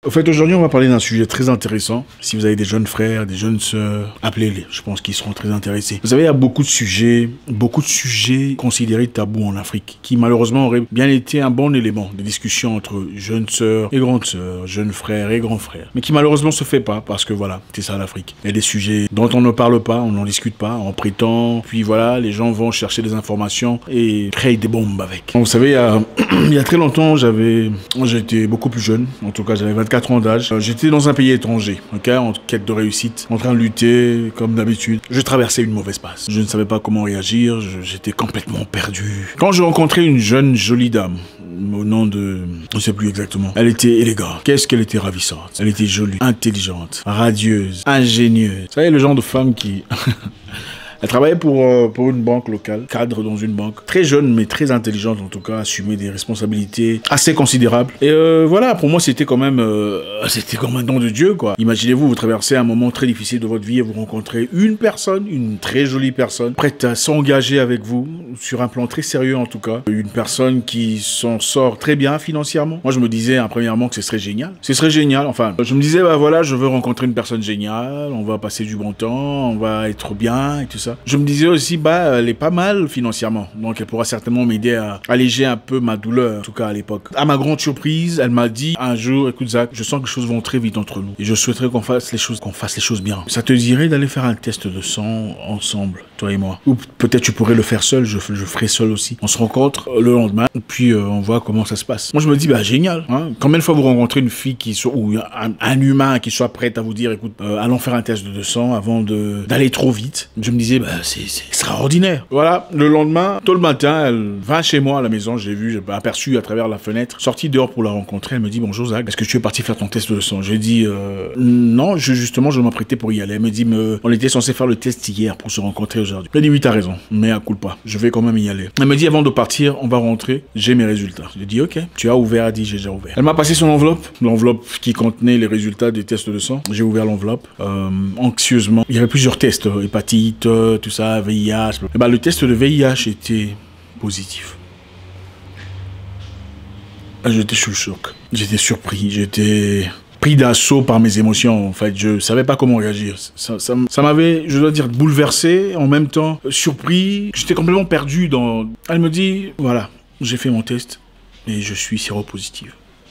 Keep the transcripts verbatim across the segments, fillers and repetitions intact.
Au fait, aujourd'hui, on va parler d'un sujet très intéressant. Si vous avez des jeunes frères, des jeunes sœurs, appelez-les. Je pense qu'ils seront très intéressés. Vous savez, il y a beaucoup de sujets, beaucoup de sujets considérés tabous en Afrique, qui malheureusement auraient bien été un bon élément de discussion entre jeunes sœurs et grandes sœurs, jeunes frères et grands frères. Mais qui malheureusement se fait pas, parce que voilà, c'est ça l'Afrique. Il y a des sujets dont on ne parle pas, on n'en discute pas, on prétend, puis voilà, les gens vont chercher des informations et créent des bombes avec. Donc, vous savez, il y a, il y a très longtemps, j'avais, j'étais beaucoup plus jeune, en tout cas j'avais vingt-quatre ans d'âge. J'étais dans un pays étranger, ok, en quête de réussite, en train de lutter comme d'habitude. Je traversais une mauvaise passe. Je ne savais pas comment réagir, j'étais complètement perdu. Quand j'ai rencontré une jeune jolie dame, au nom de... je ne sais plus exactement. Elle était élégante. Qu'est-ce qu'elle était ravissante. Elle était jolie, intelligente, radieuse, ingénieuse. Vous savez, le genre de femme qui... Elle travaillait pour, euh, pour une banque locale, cadre dans une banque. Très jeune, mais très intelligente en tout cas, assumait des responsabilités assez considérables. Et euh, voilà, pour moi, c'était quand même euh, c'était comme un don de Dieu, quoi. Imaginez-vous, vous traversez un moment très difficile de votre vie et vous rencontrez une personne, une très jolie personne, prête à s'engager avec vous, sur un plan très sérieux en tout cas. Une personne qui s'en sort très bien financièrement. Moi, je me disais, hein, premièrement, que ce serait génial. Ce serait génial, enfin, je me disais, bah voilà, je veux rencontrer une personne géniale, on va passer du bon temps, on va être bien et tout ça. Je me disais aussi, bah, elle est pas mal financièrement, donc elle pourra certainement m'aider à alléger un peu ma douleur, en tout cas à l'époque. À ma grande surprise, elle m'a dit un jour, écoute Zach, je sens que les choses vont très vite entre nous et je souhaiterais qu'on fasse les choses, qu'on fasse les choses bien. Ça te dirait d'aller faire un test de sang ensemble, toi et moi? Ou peut-être tu pourrais le faire seul, je, je ferai seul aussi. On se rencontre le lendemain, puis euh, on voit comment ça se passe. Moi je me dis, bah génial, hein. Combien de fois vous rencontrez une fille qui soit, ou un, un humain qui soit prêt à vous dire, écoute, euh, allons faire un test de sang avant de d'aller trop vite. Je me disais, bah c'est extraordinaire. Voilà, le lendemain, tôt le matin, elle va chez moi à la maison, j'ai vu, j'ai aperçu à travers la fenêtre, sortie dehors pour la rencontrer, elle me dit, bonjour Zach, est-ce que tu es parti faire ton test de sang? J'ai dit, euh, non, je, justement, je m'apprêtais pour y aller. Elle me dit, me, on était censé faire le test hier pour se rencontrer aujourd'hui. Elle dit, oui, t'as raison, mais à coup pas, je vais quand même y aller. Elle me dit, avant de partir, on va rentrer, j'ai mes résultats. J'ai dit, ok, tu as ouvert, elle dit, j'ai déjà ouvert. Elle m'a passé son enveloppe, l'enveloppe qui contenait les résultats des tests de sang. J'ai ouvert l'enveloppe, euh, anxieusement. Il y avait plusieurs tests, hépatite, tout ça, V I H. Et bah, le test de V I H était positif. J'étais sous le choc. J'étais surpris. J'étais pris d'assaut par mes émotions. En fait, je savais pas comment réagir. Ça, ça, ça m'avait, je dois dire, bouleversé, en même temps surpris. J'étais complètement perdu dans... Elle me dit, voilà, j'ai fait mon test et je suis séropositive.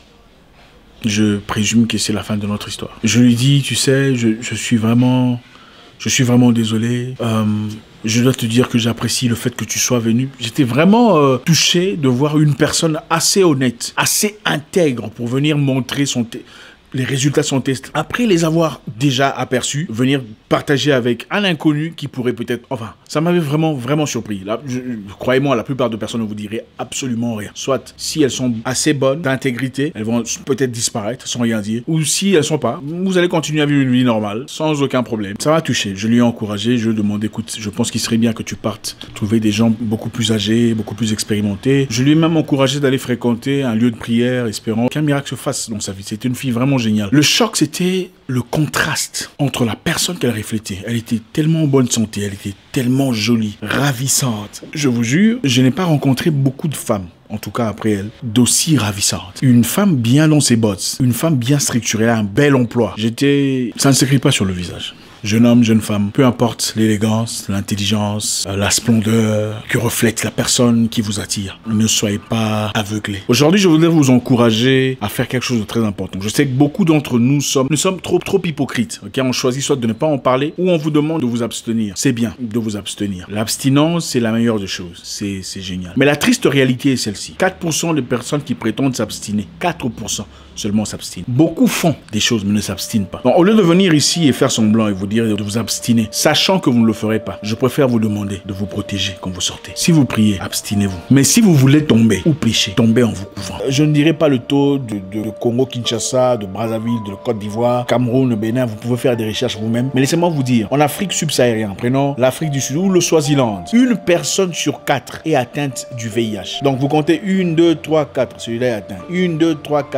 Je présume que c'est la fin de notre histoire. Je lui dis, tu sais, je, je suis vraiment... Je suis vraiment désolé. Euh, je dois te dire que j'apprécie le fait que tu sois venu. J'étais vraiment euh, touché de voir une personne assez honnête, assez intègre pour venir montrer son... les résultats de son test. Après les avoir déjà aperçus, venir partager avec un inconnu qui pourrait peut-être... Enfin, ça m'avait vraiment, vraiment surpris. Là, je, croyez-moi, la plupart de personnes ne vous diraient absolument rien. Soit, si elles sont assez bonnes, d'intégrité, elles vont peut-être disparaître sans rien dire. Ou si elles sont pas, vous allez continuer à vivre une vie normale, sans aucun problème. Ça m'a touché. Je lui ai encouragé, je lui ai demandé, écoute, je pense qu'il serait bien que tu partes trouver des gens beaucoup plus âgés, beaucoup plus expérimentés. Je lui ai même encouragé d'aller fréquenter un lieu de prière, espérant qu'un miracle se fasse dans sa vie. C'était une fille vraiment géniale. Le choc, c'était le contraste entre la personne qu'elle reflétait. Elle était tellement en bonne santé, elle était tellement jolie, ravissante. Je vous jure, je n'ai pas rencontré beaucoup de femmes, en tout cas après elle, d'aussi ravissante. Une femme bien dans ses bottes, une femme bien structurée, un bel emploi. J'étais... Ça ne s'écrit pas sur le visage. Jeune homme, jeune femme, peu importe l'élégance, l'intelligence, la splendeur que reflète la personne qui vous attire. Ne soyez pas aveuglés. Aujourd'hui, je voudrais vous encourager à faire quelque chose de très important. Je sais que beaucoup d'entre nous sommes, nous sommes trop, trop hypocrites. Okay? On choisit soit de ne pas en parler ou on vous demande de vous abstenir. C'est bien de vous abstenir. L'abstinence, c'est la meilleure des choses. C'est génial. Mais la triste réalité est celle-ci. quatre pour cent des personnes qui prétendent s'abstiner, quatre pour cent seulement s'abstinent. Beaucoup font des choses mais ne s'abstinent pas. Donc, au lieu de venir ici et faire semblant et vous dire de vous abstiner, sachant que vous ne le ferez pas, je préfère vous demander de vous protéger quand vous sortez. Si vous priez, abstinez-vous. Mais si vous voulez tomber ou pécher, tombez en vous couvrant. Je ne dirai pas le taux de, de, de Congo, Kinshasa, de Brazzaville, de Côte d'Ivoire, Cameroun, Bénin, vous pouvez faire des recherches vous-même. Mais laissez-moi vous dire, en Afrique subsaharienne, prenons l'Afrique du Sud ou le Swaziland, une personne sur quatre est atteinte du V I H. Donc vous comptez une, deux, trois, quatre, celui-là est atteint. une, deux, trois, quatre atteint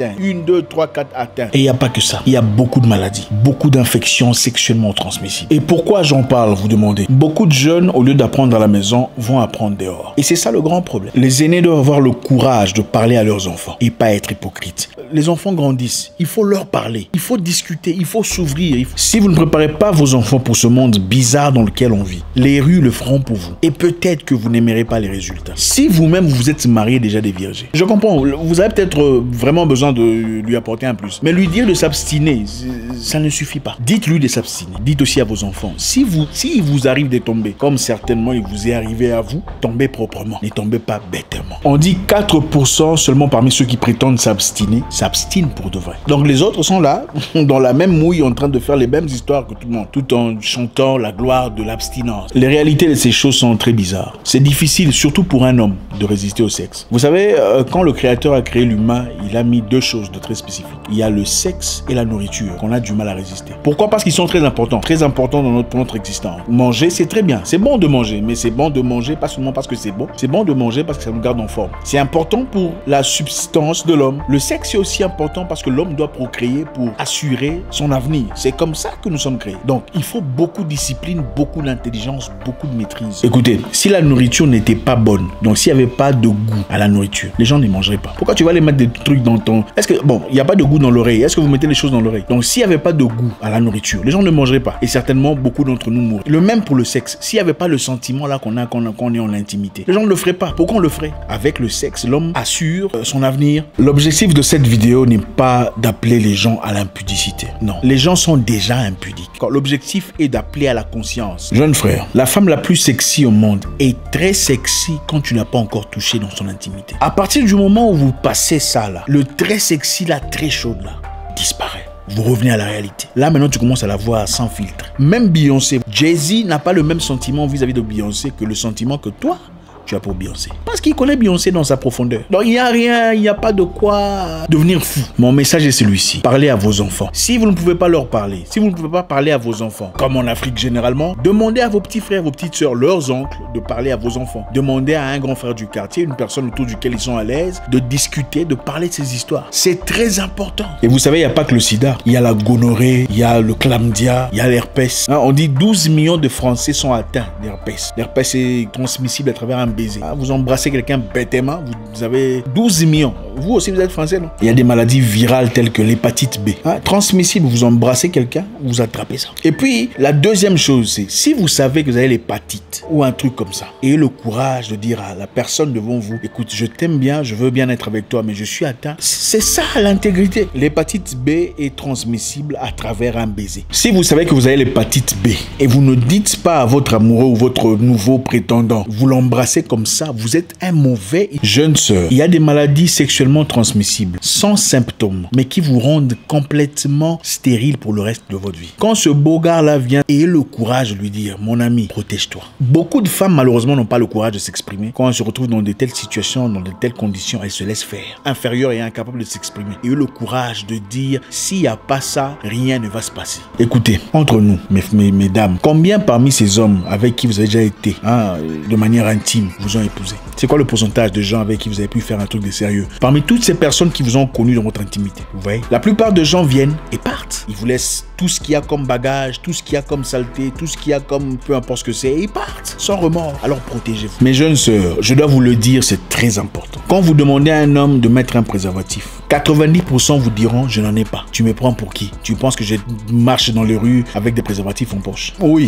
atteints. Une, deux, trois, quatre atteints. Et il n'y a pas que ça. Il y a beaucoup de maladies, beaucoup d'infections sexuellement transmissibles. Et pourquoi j'en parle, vous demandez? Beaucoup de jeunes, au lieu d'apprendre à la maison, vont apprendre dehors. Et c'est ça le grand problème. Les aînés doivent avoir le courage de parler à leurs enfants et pas être hypocrites. Les enfants grandissent. Il faut leur parler. Il faut discuter. Il faut s'ouvrir. Faut... Si vous ne préparez pas vos enfants pour ce monde bizarre dans lequel on vit, les rues le feront pour vous. Et peut-être que vous n'aimerez pas les résultats. Si vous-même vous êtes marié déjà des vierges, je comprends, vous avez peut-être vraiment besoin de lui apporter un plus. Mais lui dire de s'abstiner, ça ne suffit pas. Dites-lui de s'abstiner. Dites aussi à vos enfants, si vous, si il vous arrive de tomber, comme certainement il vous est arrivé à vous, tombez proprement. Ne tombez pas bêtement. On dit quatre pour cent seulement parmi ceux qui prétendent s'abstiner, s'abstinent pour de vrai. Donc les autres sont là, dans la même mouille, en train de faire les mêmes histoires que tout le monde, tout en chantant la gloire de l'abstinence. Les réalités de ces choses sont très bizarres. C'est difficile, surtout pour un homme, de résister au sexe. Vous savez, euh, quand le Créateur a créé l'humain, il a mis deux choses de très spécifiques. Il y a le sexe et la nourriture, qu'on a du mal à résister. Pourquoi? Parce qu'ils sont très importants, très importants dans notre, pour notre existence. Manger, c'est très bien. C'est bon de manger, mais c'est bon de manger pas seulement parce que c'est bon. C'est bon de manger parce que ça nous garde en forme. C'est important pour la subsistance de l'homme. Le sexe est aussi important parce que l'homme doit procréer pour assurer son avenir. C'est comme ça que nous sommes créés. Donc, il faut beaucoup de discipline, beaucoup d'intelligence, beaucoup de maîtrise. Écoutez, si la nourriture n'était pas bonne, donc s'il n'y avait pas de goût à la nourriture, les gens ne mangeraient pas. Pourquoi tu vas aller mettre des trucs dans ton... Est-ce que, bon, il n'y a pas de goût dans l'oreille. Est-ce que vous mettez les choses dans l'oreille? Donc, s'il n'y avait pas de goût à la nourriture, les gens ne mangeraient pas. Et certainement, beaucoup d'entre nous mourraient. Le même pour le sexe. S'il n'y avait pas le sentiment là qu'on a quand on est en intimité, les gens ne le feraient pas. Pourquoi on le ferait? Avec le sexe, l'homme assure son avenir. L'objectif de cette vidéo n'est pas d'appeler les gens à l'impudicité. Non. Les gens sont déjà impudiques. L'objectif est d'appeler à la conscience. Jeune frère, la femme la plus sexy au monde est très sexy quand tu n'as pas encore touché dans son intimité. À partir du moment où vous passez ça là, le très sexy, la très chaude là, disparaît. Vous revenez à la réalité. Là, maintenant, tu commences à la voir sans filtre. Même Beyoncé, Jay-Z n'a pas le même sentiment vis-à-vis de Beyoncé que le sentiment que toi, tu as pour Beyoncé. Parce qu'il connaît Beyoncé dans sa profondeur. Donc, il n'y a rien, il n'y a pas de quoi devenir fou. Mon message est celui-ci. Parlez à vos enfants. Si vous ne pouvez pas leur parler, si vous ne pouvez pas parler à vos enfants, comme en Afrique généralement, demandez à vos petits frères, vos petites sœurs, leurs oncles, de parler à vos enfants. Demandez à un grand frère du quartier, une personne autour duquel ils sont à l'aise, de discuter, de parler de ces histoires. C'est très important. Et vous savez, il n'y a pas que le sida. Il y a la gonorrhée, il y a le chlamydia, il y a l'herpès. Hein, on dit douze millions de Français sont atteints d'herpès. L'herpès est transmissible à travers un baiser. Ah, vous embrassez quelqu'un bêtement, vous avez douze millions. Vous aussi, vous êtes français, non? Il y a des maladies virales telles que l'hépatite B. Hein, transmissible, vous embrassez quelqu'un, vous attrapez ça. Et puis, la deuxième chose, c'est si vous savez que vous avez l'hépatite ou un truc comme ça, ayez le courage de dire à la personne devant vous, écoute, je t'aime bien, je veux bien être avec toi, mais je suis atteint. C'est ça l'intégrité. L'hépatite B est transmissible à travers un baiser. Si vous savez que vous avez l'hépatite B et vous ne dites pas à votre amoureux ou votre nouveau prétendant, vous l'embrassez comme ça, vous êtes un mauvais. Jeune sœur, il y a des maladies sexuellement transmissibles sans symptômes, mais qui vous rendent complètement stérile pour le reste de votre vie. Quand ce beau gars-là vient, ayez le courage de lui dire, mon ami, protège-toi. Beaucoup de femmes, malheureusement, n'ont pas le courage de s'exprimer. Quand elles se retrouvent dans de telles situations, dans de telles conditions, elles se laissent faire. Inférieures et incapables de s'exprimer. Ayez le courage de dire, s'il n'y a pas ça, rien ne va se passer. Écoutez, entre nous, mes, mes, mesdames, combien parmi ces hommes avec qui vous avez déjà été, hein, de manière intime, vous ont épousé? C'est quoi le pourcentage de gens avec qui vous avez pu faire un truc de sérieux? Parmi toutes ces personnes qui vous ont connu dans votre intimité, vous voyez, la plupart de gens viennent et partent. Ils vous laissent tout ce qu'il y a comme bagage, tout ce qu'il y a comme saleté, tout ce qu'il y a comme peu importe ce que c'est, et ils partent sans remords. Alors protégez-vous. Mes jeunes sœurs, je dois vous le dire, c'est très important. Quand vous demandez à un homme de mettre un préservatif, quatre-vingt-dix pour cent vous diront, je n'en ai pas. Tu me prends pour qui? Tu penses que je marche dans les rues avec des préservatifs en poche? Oui.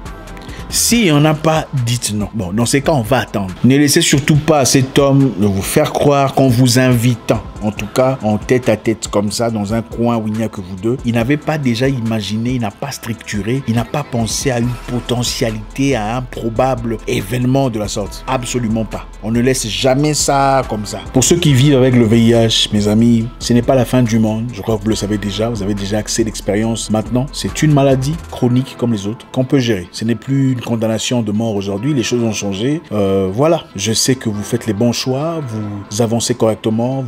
S'il n'y en a pas, dites non. Bon, dans ces cas, on va attendre. Ne laissez surtout pas à cet homme de vous faire croire qu'en vous invitant, en tout cas en tête à tête comme ça, dans un coin où il n'y a que vous deux, il n'avait pas déjà imaginé, il n'a pas structuré, il n'a pas pensé à une potentialité, à un probable événement de la sorte. Absolument pas. On ne laisse jamais ça comme ça. Pour ceux qui vivent avec le V I H, mes amis, ce n'est pas la fin du monde. Je crois que vous le savez déjà, vous avez déjà accès à l'expérience maintenant. C'est une maladie chronique comme les autres qu'on peut gérer. Ce n'est plus une condamnation de mort aujourd'hui, les choses ont changé. Euh, voilà, je sais que vous faites les bons choix, vous avancez correctement, vous rectifiez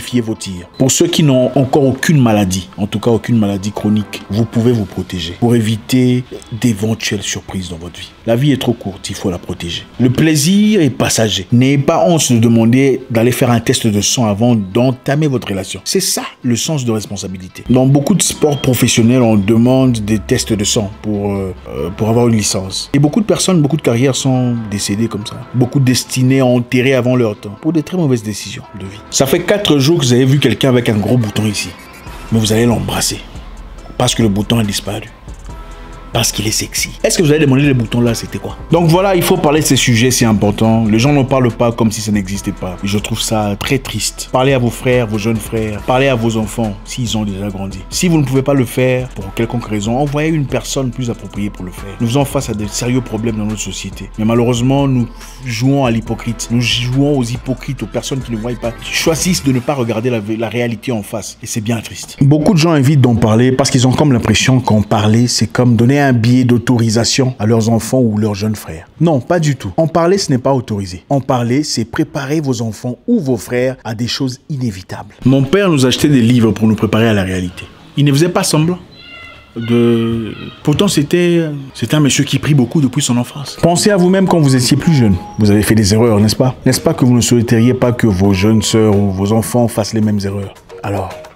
vérifiez vos tirs. Pour ceux qui n'ont encore aucune maladie, en tout cas aucune maladie chronique, vous pouvez vous protéger pour éviter d'éventuelles surprises dans votre vie. La vie est trop courte, il faut la protéger. Le plaisir est passager. N'ayez pas honte de demander d'aller faire un test de sang avant d'entamer votre relation. C'est ça le sens de responsabilité. Dans beaucoup de sports professionnels, on demande des tests de sang pour, euh, pour avoir une licence. Et beaucoup de personnes, beaucoup de carrières sont décédées comme ça. Beaucoup de destinées enterrées avant leur temps pour des très mauvaises décisions de vie. Ça fait quatre jours que vous avez vu quelqu'un avec un gros bouton ici. Mais vous allez l'embrasser parce que le bouton a disparu. Parce qu'il est sexy. Est-ce que vous allez demander les boutons là, c'était quoi? Donc voilà, il faut parler de ces sujets, c'est important. Les gens n'en parlent pas comme si ça n'existait pas. Et je trouve ça très triste. Parlez à vos frères, vos jeunes frères. Parlez à vos enfants, s'ils ont déjà grandi. Si vous ne pouvez pas le faire, pour quelconque raison, envoyez une personne plus appropriée pour le faire. Nous faisons face à de sérieux problèmes dans notre société. Mais malheureusement, nous jouons à l'hypocrite. Nous jouons aux hypocrites, aux personnes qui ne voient pas, qui choisissent de ne pas regarder la, la réalité en face. Et c'est bien triste. Beaucoup de gens évitent d'en parler parce qu'ils ont comme l'impression qu'en parler, c'est comme donner un billet d'autorisation à leurs enfants ou leurs jeunes frères. Non, pas du tout. En parler, ce n'est pas autorisé. En parler, c'est préparer vos enfants ou vos frères à des choses inévitables. Mon père nous achetait des livres pour nous préparer à la réalité. Il ne faisait pas semblant. De... Pourtant, c'était c'était un monsieur qui prie beaucoup depuis son enfance. Pensez à vous-même quand vous étiez plus jeune. Vous avez fait des erreurs, n'est-ce pas? N'est-ce pas que vous ne souhaiteriez pas que vos jeunes sœurs ou vos enfants fassent les mêmes erreurs? Alors,